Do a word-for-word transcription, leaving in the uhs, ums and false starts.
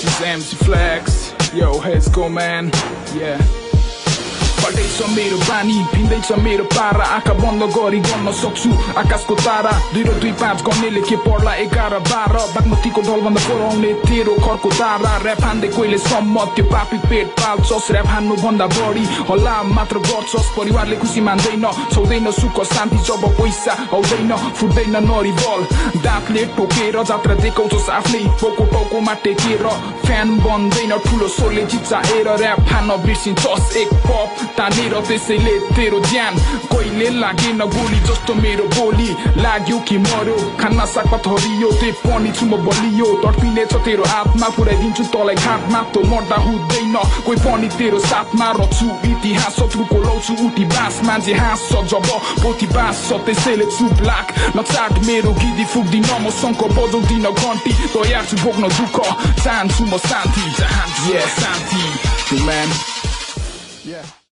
This is M C Flex. Yo, let's go, man. Yeah. पल्टैछ मेरो बानी भिन्दैछ मेरो पारा आँखा बन्द गरी गर्न सक्छु आकाशको तारा दुई र दुई पाँच गर्नेले के पर्ला एघार बाह्र बागमतीको ढलभन्दा पराउने तेरो घरको तारा ऱ्याप हान्दै कोहीले सम्म त्यो पापी पेट पाल्छस् ऱ्याप हान्नु भन्दा बढी हल्ला मात्र गर्छस् परिवारले खुसी मान्दैन छौदैन सुख शान्ति जब पैसा आउँदैन फुट्दैन नरिवल दाँतले ठोकेर जात्रा देखाउँछस् आफ्नै पोको टाउकोमा टेकेर फ्यान बन्दैन ठुलो स्वरले चिच्चाएर ऱ्याप हान्न बिर्सिन्छस् एक पप तानेर त्यसैले तेरो ज्यान कहिले लागेन गोली जस्तो मेरो बोली लाग्यो कि मर्यो खाना सागपात हरियो त्यही पनि छु म बलियो तडपिनेछ तेरो आत्मा पुर्याइदिन्छु तँलाई घाटमा त मर्दा हुँदैन कोही पनि तेरो साथमा रछु इतिहास शत्रुको लाउँछु उठी बाँस मान्छे हाँस्छ जब पोथी बाँस्छ त्यसैले चुप लाग नचाट मेरो गिदी फुक्दिन म शङ्ख बजाउँदिन घन्टी तयार छु भोग्न दुःख चाहन्छु म शान्ति चाहन्छु शान्ति man yeah